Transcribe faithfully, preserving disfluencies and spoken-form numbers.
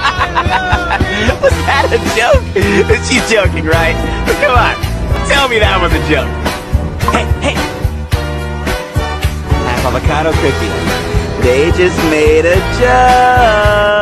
Was that a joke? She's joking, right? Come on, tell me that was a joke. Hey, hey! Half avocado cookie. They just made a joke.